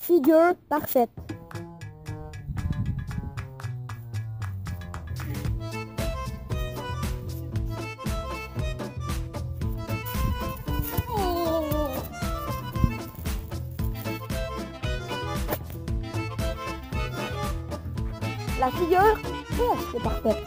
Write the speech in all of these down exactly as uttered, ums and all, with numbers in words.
figure parfaite. La figure presque parfaite.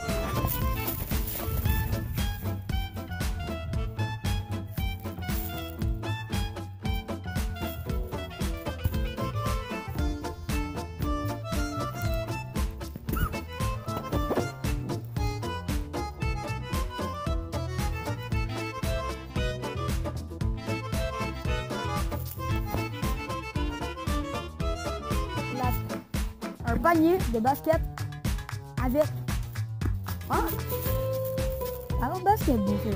La- Un panier de basket avec ah, un basket bien sûr.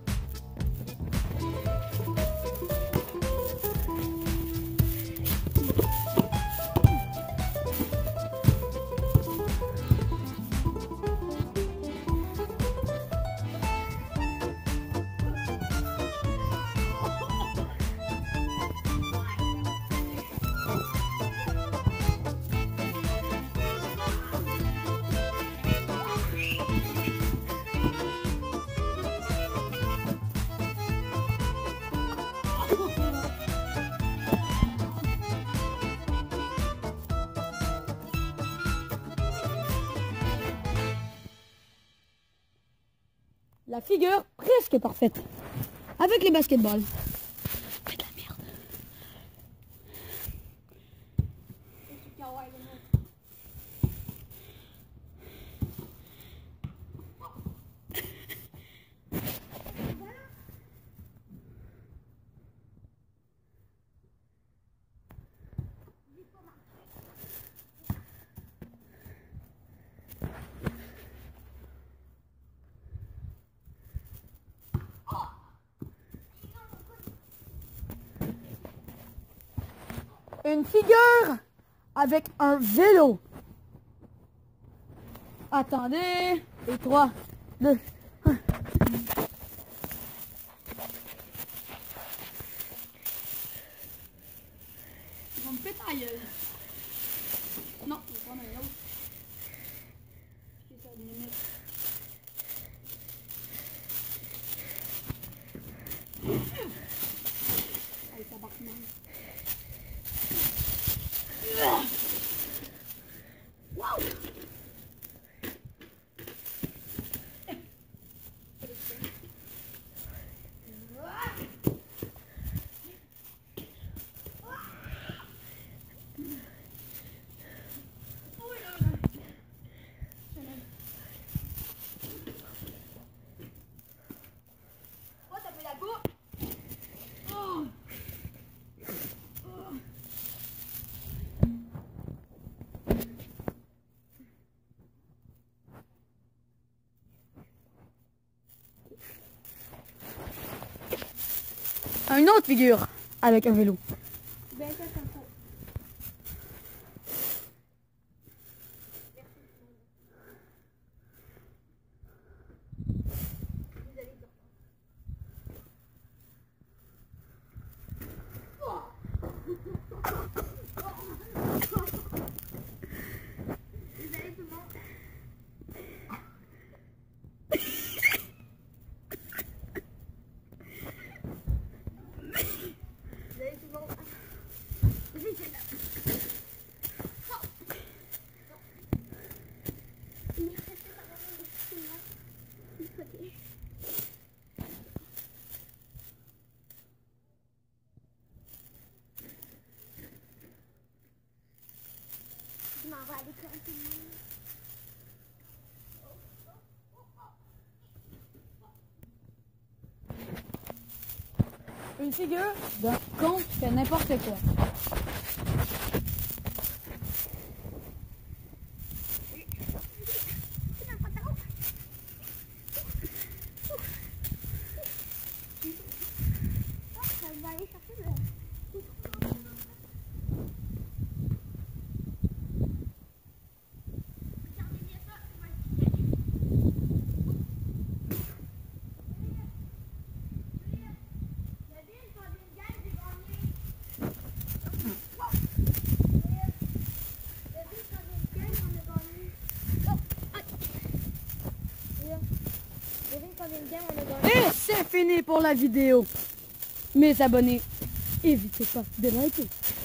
La figure presque parfaite. Avec les basketballs. C'est de la merde. Une figure avec un vélo. Attendez. Et trois, deux, un. Je vais me péter la gueule. Non, je vais prendre un autre. Je vais faire des minutes. Allez, tabarnak. Wow. Une autre figure avec un vélo. Une figure d'un con qui fait n'importe quoi. troisième game, on a gagné. Et c'est fini pour la vidéo. Mes abonnés, n'hésitez pas de liker.